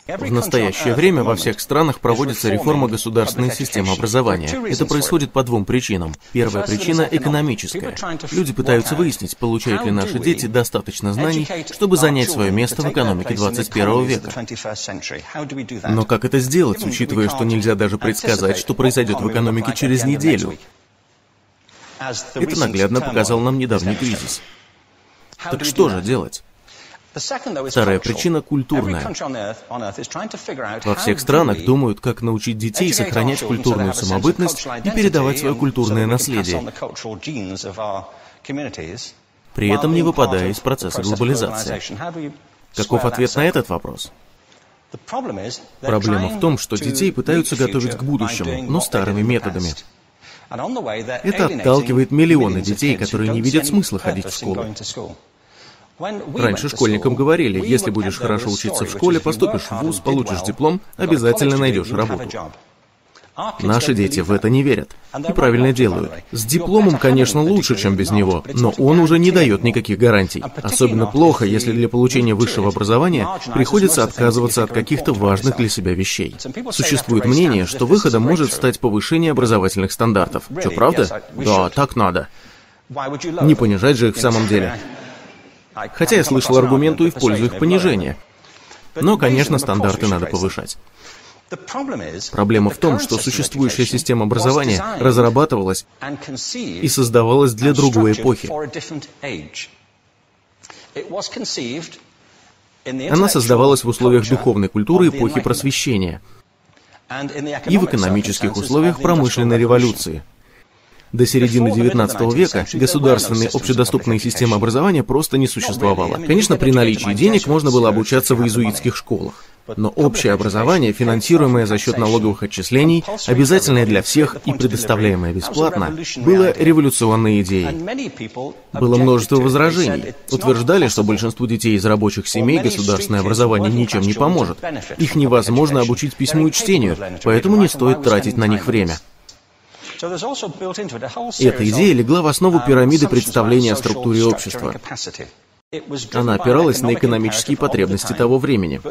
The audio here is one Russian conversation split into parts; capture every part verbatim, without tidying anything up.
В настоящее время во всех странах проводится реформа государственной системы образования. Это происходит по двум причинам. Первая причина – экономическая. Люди пытаются выяснить, получают ли наши дети достаточно знаний, чтобы занять свое место в экономике двадцать первого века. Но как это сделать, учитывая, что нельзя даже предсказать, что произойдет в экономике через неделю? Это наглядно показал нам недавний кризис. Так что же делать? Вторая причина культурная. Во всех странах думают, как научить детей сохранять культурную самобытность и передавать свое культурное наследие, при этом не выпадая из процесса глобализации. Каков ответ на этот вопрос? Проблема в том, что детей пытаются готовить к будущему, но старыми методами. Это отталкивает миллионы детей, которые не видят смысла ходить в школу. Раньше школьникам говорили, если будешь хорошо учиться в школе, поступишь в вуз, получишь диплом, обязательно найдешь работу. Наши дети в это не верят. И правильно делают. С дипломом, конечно, лучше, чем без него, но он уже не дает никаких гарантий. Особенно плохо, если для получения высшего образования приходится отказываться от каких-то важных для себя вещей. Существует мнение, что выходом может стать повышение образовательных стандартов. Что, правда? Да, так надо. Не понижать же их в самом деле. Хотя я слышал аргументу и в пользу их понижения. Но, конечно, стандарты надо повышать. Проблема в том, что существующая система образования разрабатывалась и создавалась для другой эпохи. Она создавалась в условиях духовной культуры эпохи Просвещения и в экономических условиях промышленной революции. До середины девятнадцатого века государственной общедоступной системы образования просто не существовало. Конечно, при наличии денег можно было обучаться в иезуитских школах. Но общее образование, финансируемое за счет налоговых отчислений, обязательное для всех и предоставляемое бесплатно, было революционной идеей. Было множество возражений. Утверждали, что большинству детей из рабочих семей государственное образование ничем не поможет. Их невозможно обучить письму и чтению, поэтому не стоит тратить на них время. Эта идея легла в основу пирамиды представления о структуре общества. Она опиралась на экономические потребности того времени.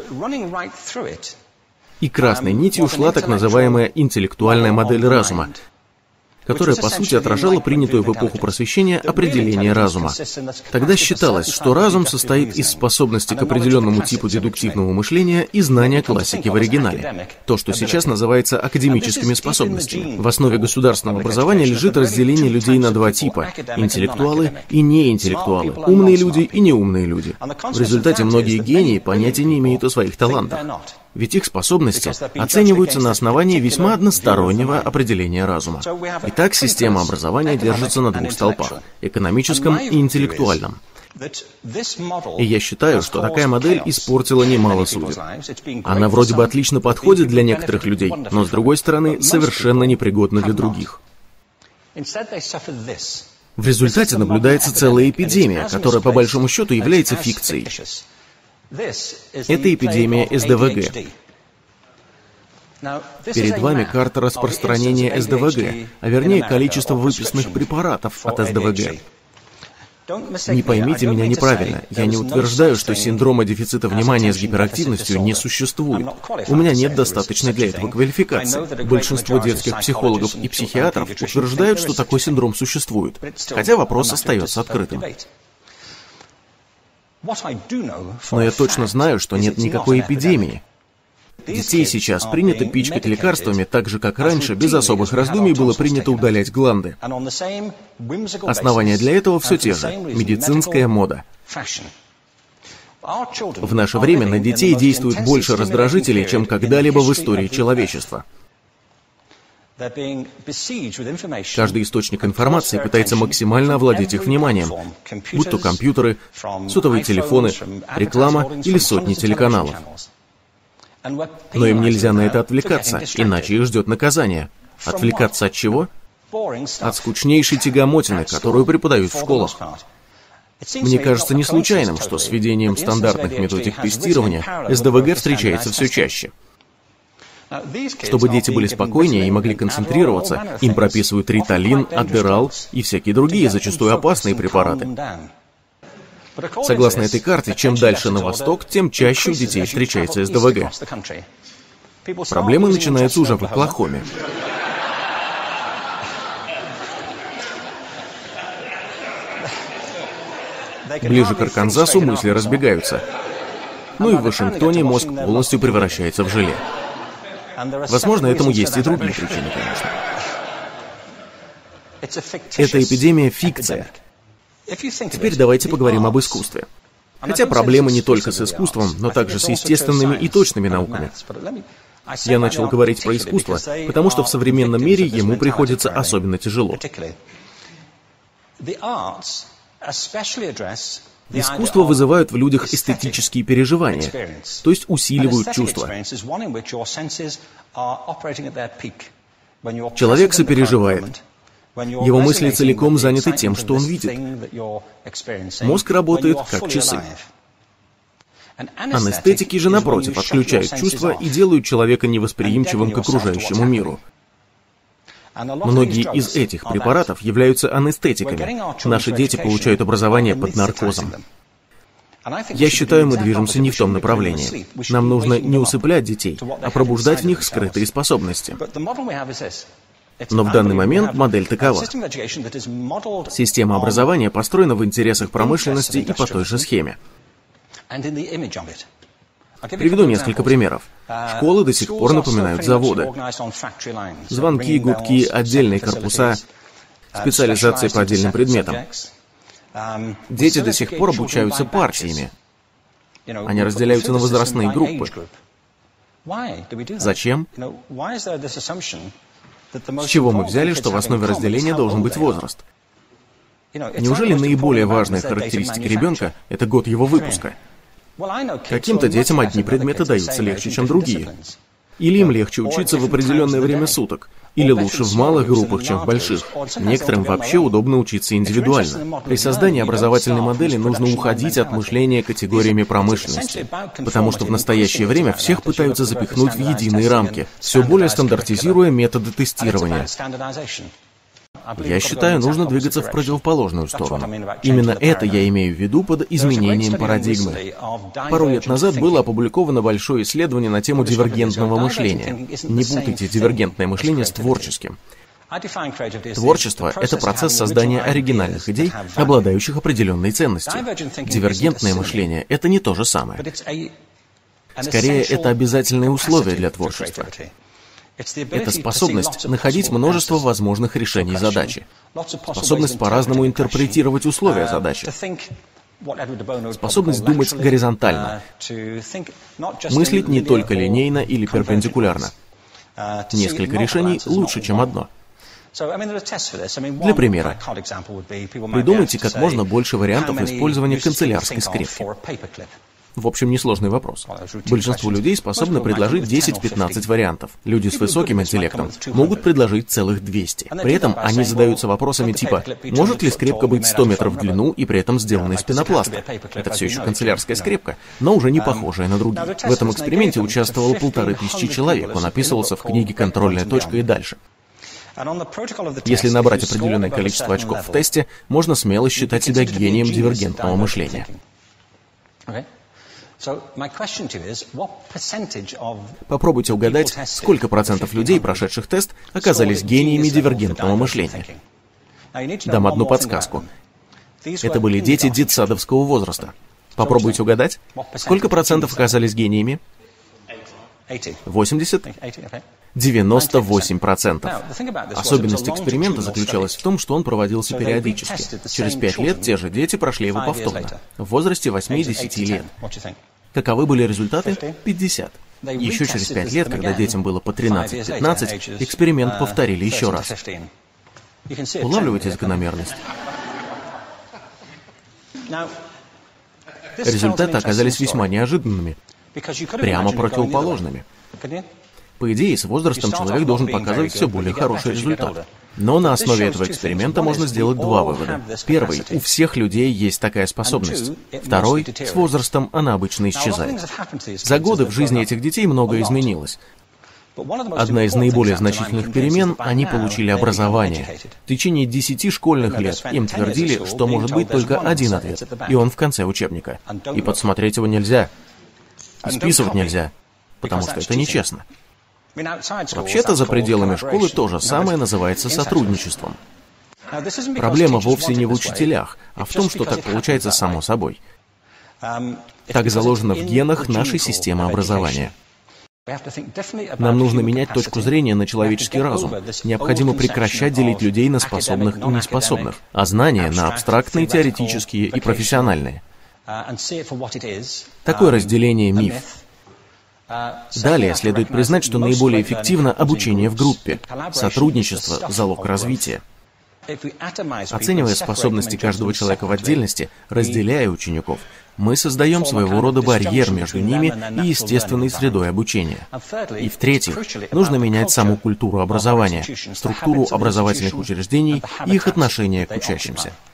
И красной нитью шла так называемая интеллектуальная модель разума, которая, по сути, отражала принятую в эпоху Просвещения определение разума. Тогда считалось, что разум состоит из способности к определенному типу дедуктивного мышления и знания классики в оригинале. То, что сейчас называется академическими способностями. В основе государственного образования лежит разделение людей на два типа – интеллектуалы и неинтеллектуалы, умные люди и неумные люди. В результате многие гении понятия не имеют о своих талантах. Ведь их способности оцениваются на основании весьма одностороннего определения разума. Итак, система образования держится на двух столпах – экономическом и интеллектуальном. И я считаю, что такая модель испортила немало судеб. Она вроде бы отлично подходит для некоторых людей, но, с другой стороны, совершенно непригодна для других. В результате наблюдается целая эпидемия, которая, по большому счету, является фикцией. Это эпидемия эс дэ вэ гэ. Перед вами карта распространения эс дэ вэ гэ, а вернее количество выписанных препаратов от эс дэ вэ гэ. Не поймите меня неправильно, я не утверждаю, что синдрома дефицита внимания с гиперактивностью не существует. У меня нет достаточной для этого квалификации. Большинство детских психологов и психиатров утверждают, что такой синдром существует, хотя вопрос остается открытым. Но я точно знаю, что нет никакой эпидемии. Детей сейчас принято пичкать лекарствами, так же, как раньше, без особых раздумий было принято удалять гланды. Основания для этого все те же – медицинская мода. В наше время на детей действует больше раздражителей, чем когда-либо в истории человечества. Каждый источник информации пытается максимально овладеть их вниманием, будь то компьютеры, сотовые телефоны, реклама или сотни телеканалов. Но им нельзя на это отвлекаться, иначе их ждет наказание. Отвлекаться от чего? От скучнейшей тягомотины, которую преподают в школах. Мне кажется не случайным, что с введением стандартных методик тестирования эс дэ вэ гэ встречается все чаще. Чтобы дети были спокойнее и могли концентрироваться, им прописывают риталин, аддерал и всякие другие, зачастую опасные препараты. Согласно этой карте, чем дальше на восток, тем чаще у детей встречается эс дэ вэ гэ. Проблемы начинаются уже в Оклахоме. Ближе к Арканзасу мысли разбегаются. Ну и в Вашингтоне мозг полностью превращается в желе. Возможно, этому есть и другие причины, конечно. Эта эпидемия — фикция. Теперь давайте поговорим об искусстве. Хотя проблемы не только с искусством, но также с естественными и точными науками. Я начал говорить про искусство, потому что в современном мире ему приходится особенно тяжело. Искусство вызывает в людях эстетические переживания, то есть усиливают чувства. Человек сопереживает. Его мысли целиком заняты тем, что он видит. Мозг работает как часы. Анестетики же, напротив, отключают чувства и делают человека невосприимчивым к окружающему миру. Многие из этих препаратов являются анестетиками. Наши дети получают образование под наркозом. Я считаю, мы движемся не в том направлении. Нам нужно не усыплять детей, а пробуждать в них скрытые способности. Но в данный момент модель такова. Система образования построена в интересах промышленности и по той же схеме. Приведу несколько примеров. Школы до сих пор напоминают заводы. Звонки, гудки, отдельные корпуса, специализации по отдельным предметам. Дети до сих пор обучаются партиями. Они разделяются на возрастные группы. Зачем? С чего мы взяли, что в основе разделения должен быть возраст? Неужели наиболее важная характеристика ребенка — это год его выпуска? Каким-то детям одни предметы даются легче, чем другие. Или им легче учиться в определенное время суток, или лучше в малых группах, чем в больших. Некоторым вообще удобно учиться индивидуально. При создании образовательной модели нужно уходить от мышления категориями промышленности, потому что в настоящее время всех пытаются запихнуть в единые рамки, все более стандартизируя методы тестирования. Я считаю, нужно двигаться в противоположную сторону. Именно это я имею в виду под изменением парадигмы. Пару лет назад было опубликовано большое исследование на тему дивергентного мышления. Не путайте дивергентное мышление с творческим. Творчество — это процесс создания оригинальных идей, обладающих определенной ценностью. Дивергентное мышление — это не то же самое. Скорее, это обязательное условие для творчества. Это способность находить множество возможных решений задачи. Способность по-разному интерпретировать условия задачи. Способность думать горизонтально. Мыслить не только линейно или перпендикулярно. Несколько решений лучше, чем одно. Для примера, придумайте как можно больше вариантов использования канцелярской скрепки. В общем, несложный вопрос. Большинство людей способны предложить десять-пятнадцать вариантов. Люди с высоким интеллектом могут предложить целых двести. При этом они задаются вопросами типа: может ли скрепка быть сто метров в длину и при этом сделана из пенопласта? Это все еще канцелярская скрепка, но уже не похожая на другие. В этом эксперименте участвовало полторы тысячи человек. Он описывался в книге «Контрольная точка» и дальше. Если набрать определенное количество очков в тесте, можно смело считать себя гением дивергентного мышления. Попробуйте угадать, сколько процентов людей, прошедших тест, оказались гениями дивергентного мышления. Дам одну подсказку. Это были дети детсадовского возраста. Попробуйте угадать, сколько процентов оказались гениями? восемьдесят? девяносто восемь процентов. Особенность эксперимента заключалась в том, что он проводился периодически. Через пять лет те же дети прошли его повторно, в возрасте восьми-десяти лет. Каковы были результаты? пятьдесят. Еще через пять лет, когда детям было по тринадцать-пятнадцать, эксперимент повторили еще раз. Улавливаете закономерность? Результаты оказались весьма неожиданными, прямо противоположными. По идее, с возрастом человек должен показывать все более хороший результат. Но на основе этого эксперимента можно сделать два вывода. Первый: у всех людей есть такая способность. Второй: с возрастом она обычно исчезает. За годы в жизни этих детей многое изменилось. Одна из наиболее значительных перемен — они получили образование. В течение десяти школьных лет им твердили, что может быть только один ответ, и он в конце учебника. И подсмотреть его нельзя, и списывать нельзя, потому что это нечестно. Вообще-то за пределами школы то же самое называется сотрудничеством. Проблема вовсе не в учителях, а в том, что так получается само собой. Так заложено в генах нашей системы образования. Нам нужно менять точку зрения на человеческий разум. Необходимо прекращать делить людей на способных и неспособных, а знания на абстрактные, теоретические и профессиональные. Такое разделение — миф. Далее следует признать, что наиболее эффективно обучение в группе. Сотрудничество — залог развития. Оценивая способности каждого человека в отдельности, разделяя учеников, мы создаем своего рода барьер между ними и естественной средой обучения. И в-третьих, нужно менять саму культуру образования, структуру образовательных учреждений и их отношение к учащимся.